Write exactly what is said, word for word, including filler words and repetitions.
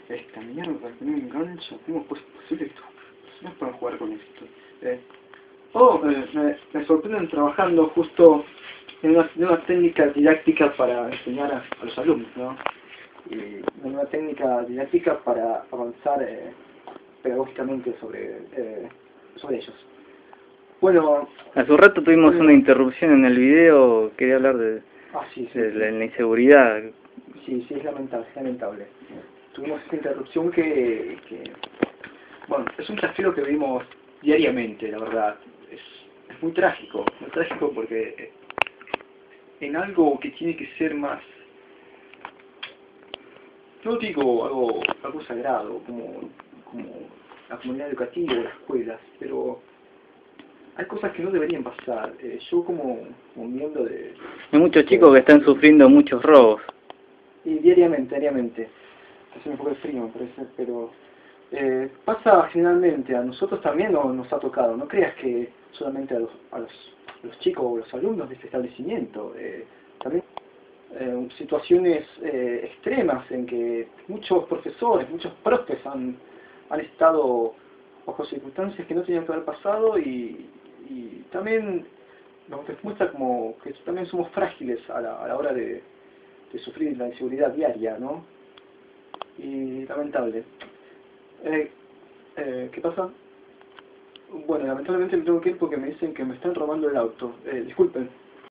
Esta mierda que no engancha, ¿cómo es posible esto? No es para jugar con esto. Eh, oh, eh, me, me sorprenden trabajando justo en una, en una técnica didáctica para enseñar a, a los alumnos, ¿no? Y en una técnica didáctica para avanzar eh, pedagógicamente sobre, eh, sobre ellos. Bueno, hace un rato tuvimos eh, una interrupción en el video, quería hablar de, ah, sí, sí, de sí. la, la inseguridad. Sí, sí, es lamentable, es lamentable. Tuvimos esta interrupción que, que, bueno, es un desafío que vivimos diariamente, la verdad. Es, es muy trágico, muy trágico porque en algo que tiene que ser más, no digo algo, algo sagrado, como, como la comunidad educativa o las escuelas, pero hay cosas que no deberían pasar. Eh, yo como, como miembro de... Hay muchos chicos que están sufriendo muchos robos. Y diariamente, diariamente. Hace un poco de frío, me parece, pero eh, pasa generalmente, a nosotros también no, nos ha tocado. No creas que solamente a los, a los, a los chicos o los alumnos de este establecimiento. Eh, también eh, situaciones eh, extremas en que muchos profesores, muchos profes han, han estado bajo circunstancias que no tenían que haber pasado y, y también nos muestra como que también somos frágiles a la, a la hora de, de sufrir la inseguridad diaria, ¿no? Y lamentable. Eh, eh, ¿Qué pasa? Bueno, lamentablemente me tengo que ir porque me dicen que me están robando el auto. Eh, disculpen.